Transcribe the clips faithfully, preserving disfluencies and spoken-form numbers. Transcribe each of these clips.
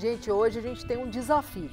Gente, hoje a gente tem um desafio.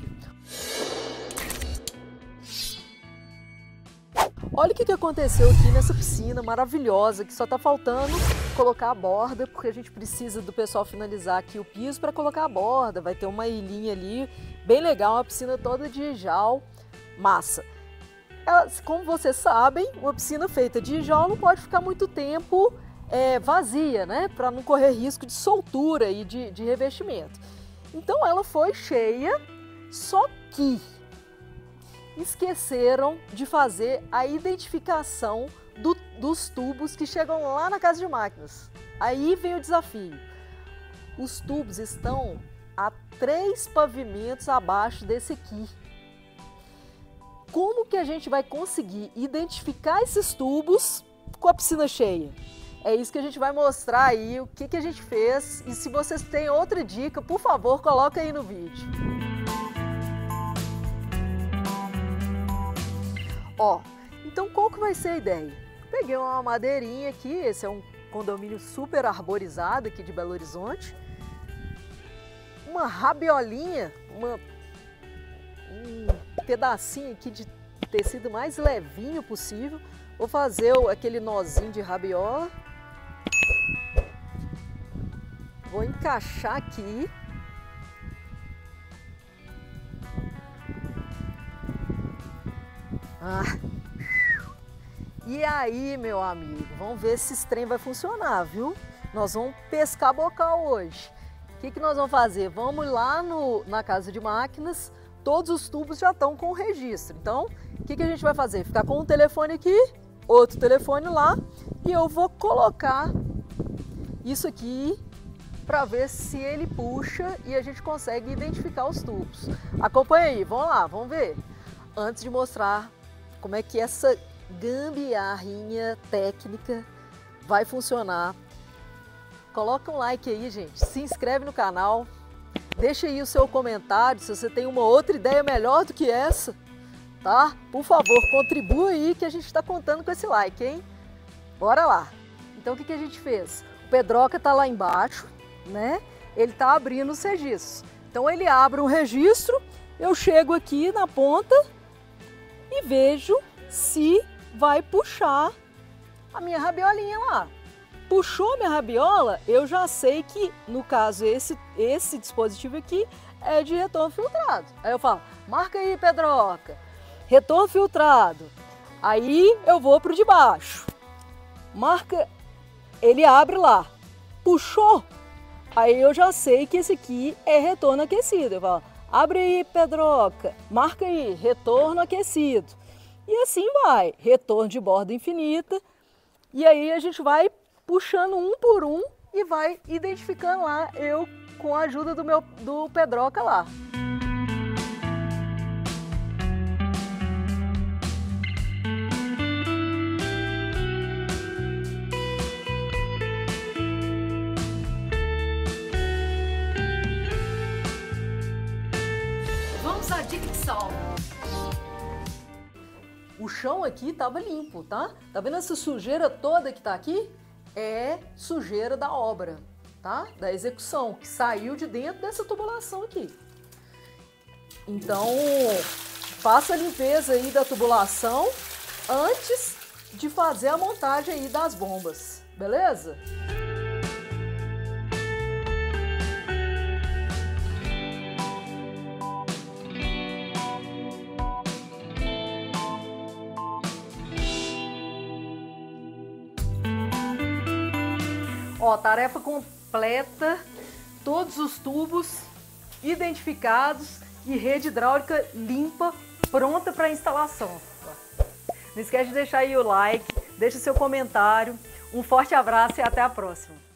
Olha o que que aconteceu aqui nessa piscina maravilhosa, que só tá faltando colocar a borda, porque a gente precisa do pessoal finalizar aqui o piso para colocar a borda. Vai ter uma ilhinha ali, bem legal, uma piscina toda de jal, massa. Ela, como vocês sabem, uma piscina feita de jal não pode ficar muito tempo é, vazia, né? Para não correr risco de soltura e de, de revestimento. Então ela foi cheia, só que esqueceram de fazer a identificação do, dos tubos que chegam lá na casa de máquinas. Aí vem o desafio. Os tubos estão a três pavimentos abaixo desse aqui. Como que a gente vai conseguir identificar esses tubos com a piscina cheia? É isso que a gente vai mostrar aí, o que, que a gente fez. E se vocês têm outra dica, por favor, coloca aí no vídeo. Ó, então qual que vai ser a ideia? Peguei uma madeirinha aqui, esse é um condomínio super arborizado aqui de Belo Horizonte. Uma rabiolinha, uma, um pedacinho aqui de tecido mais levinho possível. Vou fazer aquele nozinho de rabiola. Vou encaixar aqui. Ah. E aí, meu amigo, vamos ver se esse trem vai funcionar, viu? Nós vamos pescar bocal hoje. O que que nós vamos fazer? Vamos lá no, na casa de máquinas, todos os tubos já estão com o registro. Então, o que que a gente vai fazer? Ficar com um telefone aqui, outro telefone lá, e eu vou colocar isso aqui para ver se ele puxa e a gente consegue identificar os tubos. Acompanha aí, vamos lá, vamos ver. Antes de mostrar como é que essa gambiarrinha técnica vai funcionar, coloca um like aí, gente, se inscreve no canal, deixa aí o seu comentário se você tem uma outra ideia melhor do que essa, tá? Por favor, contribua aí que a gente está contando com esse like, hein? Bora lá! Então o que que a gente fez? O Pedroca tá lá embaixo, né? Ele tá abrindo os registros. Então ele abre um registro, eu chego aqui na ponta e vejo se vai puxar a minha rabiolinha lá. Puxou minha rabiola, eu já sei que, no caso, esse, esse dispositivo aqui é de retorno filtrado. Aí eu falo, marca aí, Pedroca, retorno filtrado. Aí eu vou pro de baixo. Marca, ele abre lá. Puxou, aí eu já sei que esse aqui é retorno aquecido. Eu falo, abre aí, Pedroca, marca aí, retorno aquecido. E assim vai, retorno de borda infinita. E aí a gente vai puxando um por um e vai identificando lá, eu com a ajuda do meu do Pedroca lá. Vamos à dica de salva. O chão aqui estava limpo, tá? Tá vendo essa sujeira toda que tá aqui? É sujeira da obra, tá? Da execução, que saiu de dentro dessa tubulação aqui. Então, faça a limpeza aí da tubulação antes de fazer a montagem aí das bombas, beleza? Ó, tarefa completa, todos os tubos identificados e rede hidráulica limpa, pronta para instalação. Não esquece de deixar aí o like, deixa seu comentário. Um forte abraço e até a próxima.